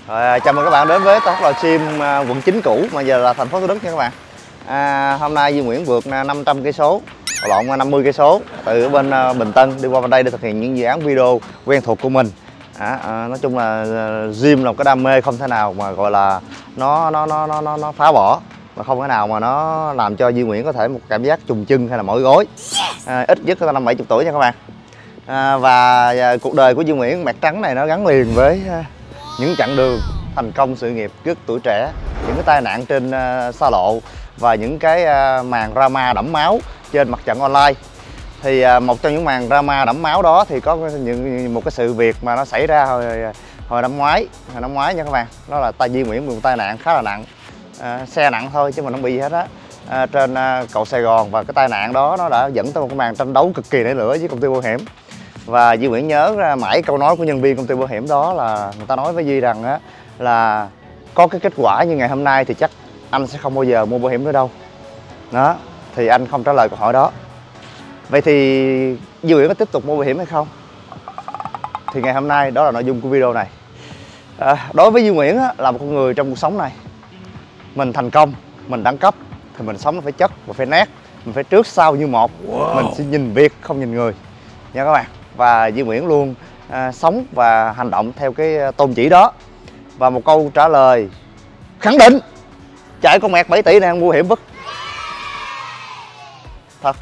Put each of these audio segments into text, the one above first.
Chào mừng các bạn đến với Talk Livestream quận 9 cũ mà giờ là thành phố Thủ Đức nha các bạn. Hôm nay Duy Nguyễn vượt 500 cây số, lộn 50 cây số từ bên Bình Tân đi qua bên đây để thực hiện những dự án video quen thuộc của mình. Nói chung là gym là một cái đam mê không thể nào mà gọi là nó phá bỏ, mà không thể nào mà nó làm cho Duy Nguyễn có thể một cảm giác trùng chân hay là mỏi gối. Ít nhất là 50-70 tuổi nha các bạn. Và cuộc đời của Duy Nguyễn Mạc Trắng này nó gắn liền với những chặng đường thành công sự nghiệp rất tuổi trẻ, những cái tai nạn trên xa lộ và những cái màn drama đẫm máu trên mặt trận online. Thì một trong những màn drama đẫm máu đó thì có một cái sự việc mà nó xảy ra hồi năm ngoái nha các bạn. Đó là Duy Nguyễn bị một tai nạn khá là nặng, xe nặng thôi chứ mà nó bị gì hết á, trên cầu Sài Gòn. Và cái tai nạn đó nó đã dẫn tới một cái màn tranh đấu cực kỳ nảy lửa với công ty bảo hiểm. Và Duy Nguyễn nhớ ra mãi câu nói của nhân viên công ty bảo hiểm đó là người ta nói với Duy rằng á là có cái kết quả như ngày hôm nay thì chắc anh sẽ không bao giờ mua bảo hiểm nữa đâu. Đó, thì anh không trả lời câu hỏi đó. Vậy thì Duy Nguyễn có tiếp tục mua bảo hiểm hay không? Thì ngày hôm nay đó là nội dung của video này. Đối với Duy Nguyễn á, là một con người trong cuộc sống này, mình thành công, mình đẳng cấp thì mình sống nó phải chất và phải nét, mình phải trước sau như một. Mình sẽ nhìn việc không nhìn người nha các bạn. Và Duy Nguyễn luôn sống và hành động theo cái tôn chỉ đó. Và một câu trả lời khẳng định: chạy con mẹt 7 tỷ này ăn mua hiểm vứt. Thật.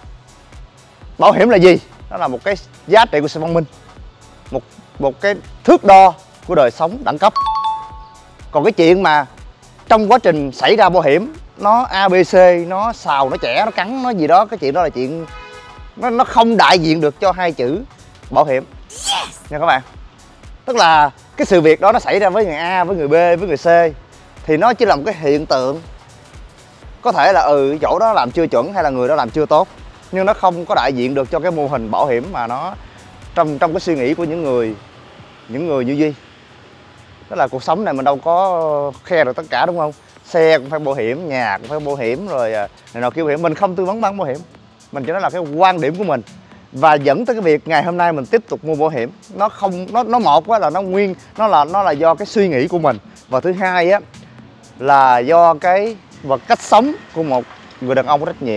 Bảo hiểm là gì? Nó là một cái giá trị của sự văn minh, một cái thước đo của đời sống đẳng cấp. Còn cái chuyện mà trong quá trình xảy ra bảo hiểm nó ABC, nó xào, nó chẻ, nó cắn, nó gì đó, cái chuyện đó là chuyện nó không đại diện được cho hai chữ bảo hiểm nha các bạn. Tức là cái sự việc đó nó xảy ra với người A, với người B, với người C thì nó chỉ là một cái hiện tượng. Có thể là chỗ đó làm chưa chuẩn hay là người đó làm chưa tốt, nhưng nó không có đại diện được cho cái mô hình bảo hiểm mà nó trong cái suy nghĩ của những người như Duy. Tức là cuộc sống này mình đâu có khe được tất cả, đúng không? Xe cũng phải bảo hiểm, nhà cũng phải bảo hiểm, rồi này nọ kia bảo hiểm. Mình không tư vấn bán bảo hiểm, mình chỉ nói là cái quan điểm của mình. Và dẫn tới cái việc ngày hôm nay mình tiếp tục mua bảo hiểm. Nó một á là nó là do cái suy nghĩ của mình, và thứ hai á là do cái cách sống của một người đàn ông có trách nhiệm.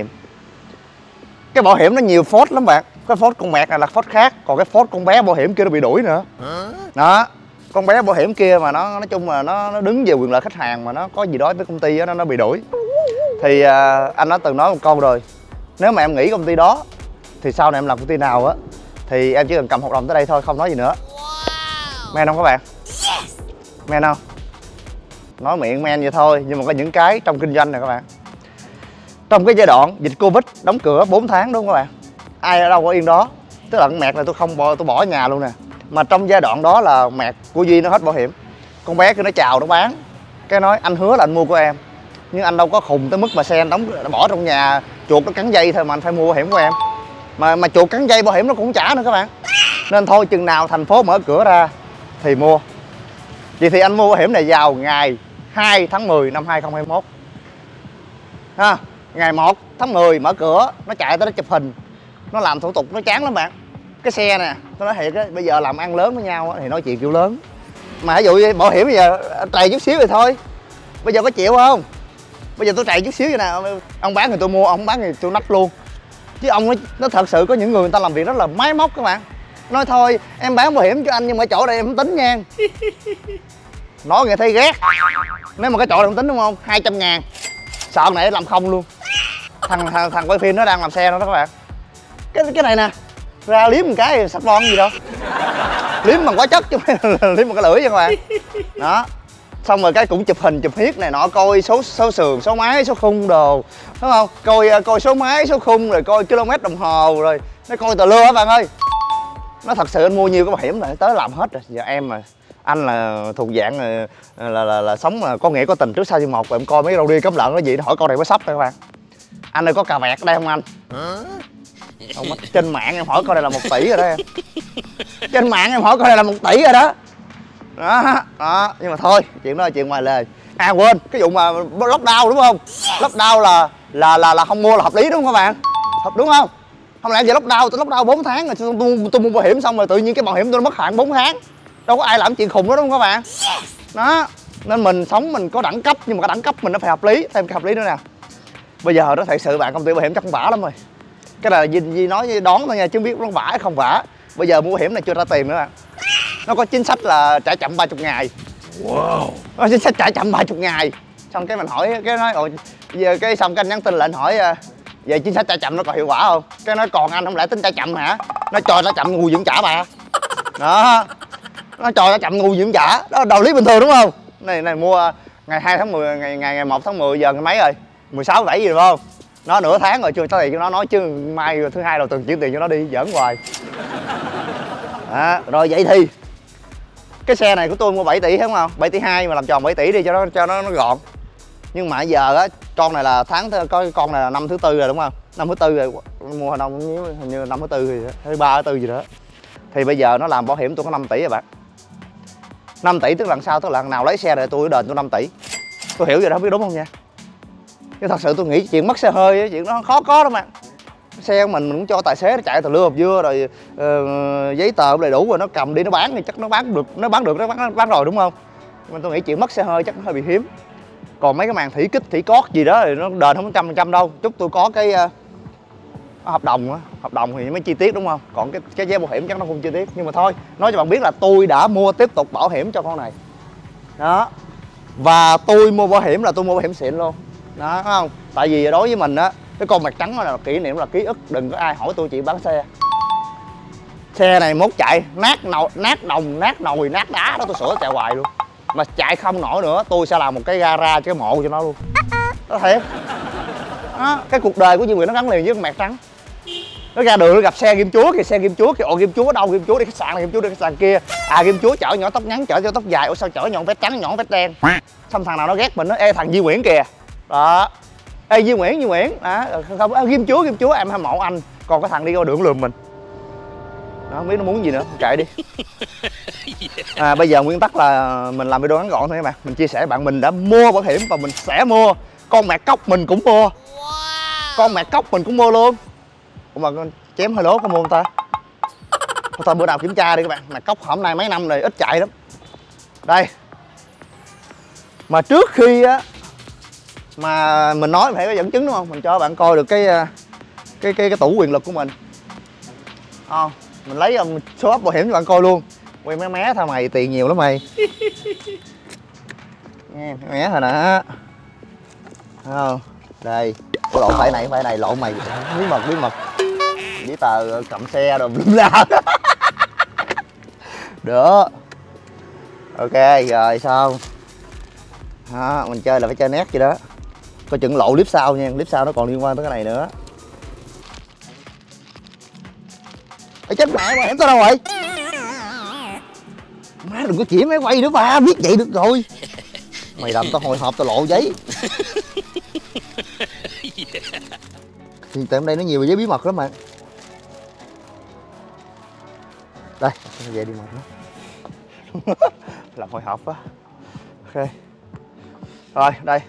Cái bảo hiểm nó nhiều phốt lắm bạn. Cái phốt con mẹt này là phốt khác, còn cái phốt con bé bảo hiểm kia nó bị đuổi nữa. Đó, con bé bảo hiểm kia mà nó nói chung là nó đứng về quyền lợi khách hàng, mà nó có gì đó với công ty đó, nó bị đuổi. Thì anh đã từng nói một câu rồi: nếu mà em nghỉ công ty đó thì sau này em làm công ty nào á thì em chỉ cần cầm hợp đồng tới đây thôi, không nói gì nữa. Men không các bạn? Men không? Nói miệng men vậy thôi, nhưng mà có những cái trong kinh doanh này các bạn. Trong cái giai đoạn dịch Covid đóng cửa 4 tháng, đúng không các bạn? Ai ở đâu có yên đó. Tức là con mẹt này tôi bỏ nhà luôn nè. Mà trong giai đoạn đó là mẹt của Duy nó hết bảo hiểm. Con bé kia nó chào, nó bán. Cái nói anh hứa là anh mua của em, nhưng anh đâu có khùng tới mức mà xe anh bỏ trong nhà, chuột nó cắn dây thôi mà anh phải mua bảo hiểm của em. Mà chuột cắn dây bảo hiểm nó cũng không trả nữa các bạn. Nên thôi, chừng nào thành phố mở cửa ra thì mua. Vậy thì anh mua bảo hiểm này vào ngày 2 tháng 10 năm 2021 ha. Ngày 1 tháng 10 mở cửa, nó chạy tới nó chụp hình, nó làm thủ tục, nó chán lắm bạn. Cái xe nè, tôi nói thiệt á, bây giờ làm ăn lớn với nhau thì nói chuyện kiểu lớn. Mà ví dụ như bảo hiểm bây giờ trầy chút xíu thì thôi, bây giờ có chịu không? Bây giờ tôi trầy chút xíu vậy nè, ông bán thì tôi mua, ông không bán thì tôi nách luôn. Chứ ông nó thật sự có những người ta làm việc rất là máy móc các bạn. Nói thôi em bán bảo hiểm cho anh nhưng mà chỗ đây em không tính nha. Nói nghe thấy ghét. Nếu mà cái chỗ này không tính đúng không? 200 ngàn. Sợ này làm không luôn. Thằng quay phim nó đang làm xe đó các bạn. Cái này nè, ra liếm một cái sắp bon gì đâu. Liếm bằng hóa chất chứ không phải liếm bằng cái lưỡi nha các bạn. Đó. Xong rồi cái cũng chụp hình chụp hiết này nọ, coi số sườn, số máy, số khung đồ, đúng không? Coi số máy, số khung, rồi coi km đồng hồ, rồi nó coi tờ lưa các bạn ơi. Nó thật sự anh mua nhiều cái bảo hiểm này tới làm hết rồi. Giờ em mà anh là thuộc dạng là sống mà có nghĩa có tình trước sau như một. Rồi em coi mấy đâu đi cấm lợn nó gì, nó hỏi câu này có sắp thôi các bạn. Anh ơi có cà vẹt ở đây không anh? Không, trên mạng em hỏi coi này là 1 tỷ rồi đó em. Trên mạng em hỏi coi này là 1 tỷ rồi đó. Đó, nhưng mà thôi, chuyện đó là chuyện ngoài lề. Quên, cái vụ mà lockdown đúng không? Lockdown là không mua là hợp lý đúng không các bạn? Đúng không? Không lẽ giờ lockdown, tôi lockdown 4 tháng rồi tôi mua bảo hiểm xong rồi tự nhiên cái bảo hiểm tôi nó mất hạn 4 tháng. Đâu có ai làm chuyện khùng đó đúng không các bạn? Đó, nên mình sống mình có đẳng cấp, nhưng mà cái đẳng cấp mình nó phải hợp lý. Thêm cái hợp lý nữa nè, bây giờ nó thật sự bạn công ty bảo hiểm chắc cũng vả lắm rồi. Cái này là Di nói đón thôi nha, chứ không biết nó vả hay không vả. Bây giờ mua bảo hiểm này chưa ra tiền nữa bạn. Nó có chính sách là trả chậm 30 ngày. Wow. Nó có chính sách trả chậm 30 ngày. Xong cái mình hỏi, cái nói ồ, giờ cái xong cái anh nhắn tin là anh hỏi về chính sách trả chậm nó còn hiệu quả không? Cái nói còn anh không lẽ tính trả chậm hả? Nó cho trả chậm ngu gì cũng trả bà. Đó. Nó cho trả chậm ngu gì cũng trả. Đó là đạo lý bình thường đúng không? Này mua ngày 2 tháng 10, ngày 1 tháng 10 giờ ngày mấy rồi? 16 17 gì đúng không? Nó nửa tháng rồi chưa tới tiền cho nó, nói chứ mai thứ hai đầu tuần chuyển tiền cho nó đi, giỡn hoài. Rồi vậy thì cái xe này của tôi mua 7 tỷ đúng không? 7 tỷ 2 mà làm tròn 7 tỷ đi cho nó gọn. Nhưng mà giờ á, con này là có con này là năm thứ tư rồi đúng không? Năm thứ tư rồi, mua hồi nào hình như năm thứ tư gì đó, thứ ba thứ tư gì đó. Thì bây giờ nó làm bảo hiểm tôi có 5 tỷ rồi bạn. 5 tỷ tức là sao? Tức là lần nào lấy xe để tôi đền tôi 5 tỷ. Tôi hiểu vậy đó, không biết đúng không nha. Nhưng thật sự tôi nghĩ chuyện mất xe hơi ấy, chuyện đó khó có đâu mà. Xe của mình cũng cho tài xế nó chạy từ lưa hộp dưa rồi giấy tờ đầy đủ rồi nó cầm đi nó bán thì chắc nó bán được nó bán rồi đúng không? Nhưng mà tôi nghĩ chuyện mất xe hơi chắc nó hơi bị hiếm. Còn mấy cái màn thủy kích thủy cót gì đó thì nó đền không 100% đâu. Chúc tôi có cái hợp đồng á, hợp đồng thì mới chi tiết đúng không? Còn cái giấy bảo hiểm chắc nó không chi tiết. Nhưng mà thôi, nói cho bạn biết là tôi đã mua tiếp tục bảo hiểm cho con này. Đó. Và tôi mua bảo hiểm là tôi mua bảo hiểm xịn luôn. Đó, thấy không? Tại vì đối với mình á, cái con mặt trắng là kỷ niệm, là ký ức, đừng có ai hỏi tôi chuyện bán xe. Xe này mốt chạy nát đồng, nát nồi, nát đá đó tôi sửa chạy hoài luôn. Mà chạy không nổi nữa, tôi sẽ làm một cái gara, cái mộ cho nó luôn. Đó thiệt. Đó, cái cuộc đời của Duy Nguyễn nó gắn liền với con mẹt trắng. Nó ra đường nó gặp xe Ghim Chúa kìa, xe Ghim Chúa kìa, ồ Ghim Chúa đâu, Ghim Chúa đi khách sạn này, Ghim Chúa đi khách sạn kia. Ghim Chúa chở nhỏ tóc ngắn, chở cho tóc dài, ủa sao chở nhọn vest trắng, nhọn vest đen. Xong thằng nào nó ghét mình nó ê thằng Duy Nguyễn kìa. Đó. Ê Duy Nguyễn, không Ghim Chúa em hâm mộ anh. Còn cái thằng đi qua đường lườm mình. Đó, không biết nó muốn gì nữa, kệ đi. Bây giờ nguyên tắc là mình làm video ngắn gọn thôi các bạn. Mình chia sẻ bạn mình đã mua bảo hiểm và mình sẽ mua. Con mẹ cóc mình cũng mua. Con mẹ cóc mình cũng mua luôn. Ủa mà con chém hơi lố có mua không ta? Thôi bữa nào kiểm tra đi các bạn. Mẹ cóc hôm nay mấy năm rồi ít chạy lắm. Đây. Mà trước khi á mà mình nói phải có dẫn chứng đúng không? Mình cho bạn coi được cái tủ quyền lực của mình. Mình lấy số ấp bảo hiểm cho bạn coi luôn. Quay mấy mé thôi mày, tiền nhiều lắm mày. Nghe mé thôi nè. Đây. Có lộn phải này lộn mày. Bí mật. Giấy tờ cầm xe rồi la. Được. Ok rồi xong. Đó, mình chơi là phải chơi nét vậy đó. Coi chừng lộ clip sau nha, clip sau nó còn liên quan tới cái này nữa. Ê chết mẹ, bảo hiểm tao đâu rồi? Má đừng có chỉ máy quay nữa ba, biết vậy được rồi. Mày làm tao hồi hộp tao lộ giấy. Thì tại đây nó nhiều giấy bí mật lắm mà. Đây, về đi mệt nữa. Làm hồi hộp quá. Ok. Rồi, đây.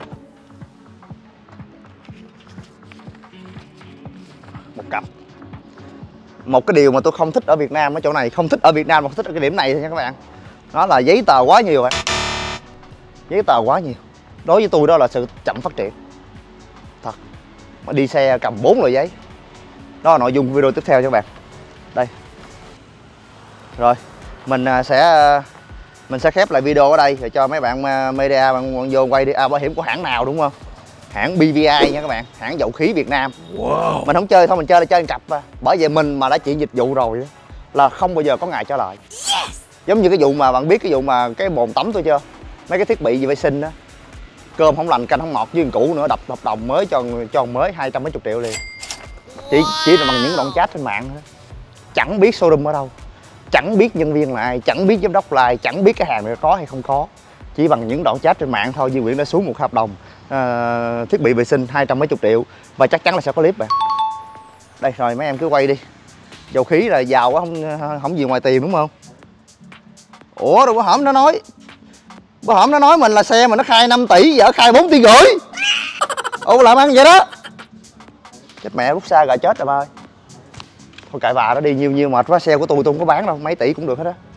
Một cặp. Một cái điều mà tôi không thích ở Việt Nam ở chỗ này, không thích ở Việt Nam mà không thích ở cái điểm này thôi nha các bạn. Đó là giấy tờ quá nhiều bạn. Giấy tờ quá nhiều. Đối với tôi đó là sự chậm phát triển. Thật. Mà đi xe cầm 4 loại giấy. Đó là nội dung video tiếp theo cho các bạn. Đây. Rồi, mình sẽ khép lại video ở đây rồi cho mấy bạn media bạn vô quay đi. Bảo hiểm của hãng nào đúng không? Hãng BVI nha các bạn, hãng dầu khí Việt Nam. Wow. Mình không chơi thôi, mình chơi là chơi cặp à. Bởi vậy mình mà đã chuyển dịch vụ rồi là không bao giờ có ngày trả lời. Giống như cái vụ mà bạn biết cái vụ mà cái bồn tắm tôi chưa? Mấy cái thiết bị vệ sinh đó. Cơm không lành canh không ngọt với cũ nữa, đập hợp đồng mới cho mới 200 mấy chục triệu liền. Chỉ là bằng những đoạn chat trên mạng thôi. Chẳng biết showroom ở đâu, chẳng biết nhân viên là ai, chẳng biết giám đốc là ai, chẳng biết cái hàng này có hay không có. Chỉ bằng những đoạn chat trên mạng thôi Duy Nguyễn đã xuống một hợp đồng thiết bị vệ sinh 200 mấy chục triệu và chắc chắn là sẽ có clip bạn. Đây rồi mấy em cứ quay đi. Dầu khí là giàu quá không gì ngoài tiền đúng không? Ủa rồi bữa hổm nó nói mình là xe mà nó khai 5 tỷ giờ khai 4 tỷ rưỡi. Ủa làm ăn vậy đó. Chết mẹ rút xa gà chết rồi ba ơi. Thôi cãi bà nó đi, nhiều mệt quá, xe của tôi không có bán đâu, mấy tỷ cũng được hết á.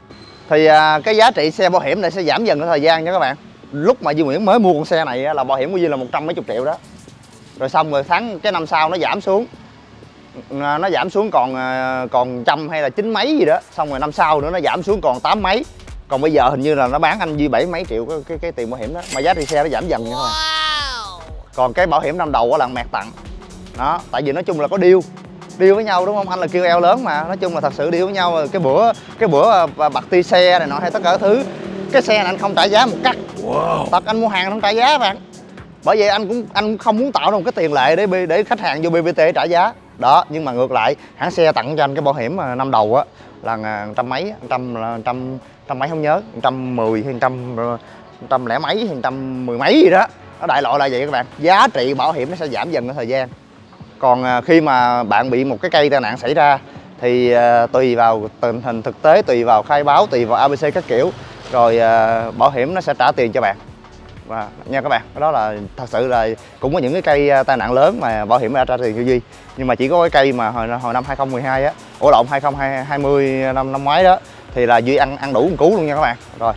Thì cái giá trị xe bảo hiểm này sẽ giảm dần theo thời gian nha các bạn. Lúc mà Duy Nguyễn mới mua con xe này là bảo hiểm của Duy là 100 mấy chục triệu đó. Rồi xong rồi cái năm sau nó giảm xuống. Nó giảm xuống còn trăm hay là chín mấy gì đó. Xong rồi năm sau nữa nó giảm xuống còn 8 mấy. Còn bây giờ hình như là nó bán anh Duy 7 mấy triệu cái tiền bảo hiểm đó. Mà giá trị xe nó giảm dần nha các bạn. Còn cái bảo hiểm năm đầu là mẹt tặng. Đó, tại vì nói chung là có deal với nhau đúng không? Anh là kêu eo lớn mà, nói chung là thật sự deal với nhau. Cái bữa bạc ti xe này nọ hay tất cả các thứ, cái xe này anh không trả giá một cắt. Thật, anh mua hàng anh không trả giá bạn. Bởi vậy anh không muốn tạo ra một cái tiền lệ để khách hàng vô BBT trả giá. Đó, nhưng mà ngược lại hãng xe tặng cho anh cái bảo hiểm năm đầu á là trăm mấy, trăm mấy không nhớ, 110 hay 100 lẻ mấy hay 110 mấy gì đó. Nó đại loại là vậy các bạn. Giá trị bảo hiểm nó sẽ giảm dần với thời gian. Còn khi mà bạn bị một cái cây tai nạn xảy ra thì tùy vào tình hình thực tế, tùy vào khai báo, tùy vào ABC các kiểu, rồi bảo hiểm nó sẽ trả tiền cho bạn. Và nha các bạn, đó là thật sự là cũng có những cái cây tai nạn lớn mà bảo hiểm đã trả tiền cho Duy. Nhưng mà chỉ có cái cây mà hồi năm 2012 á, lộn 2020 năm ngoái đó thì là Duy ăn đủ một cú luôn nha các bạn. Rồi.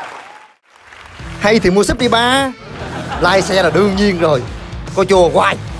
Hay thì mua súp đi ba. Lai xe là đương nhiên rồi. Coi chùa hoài.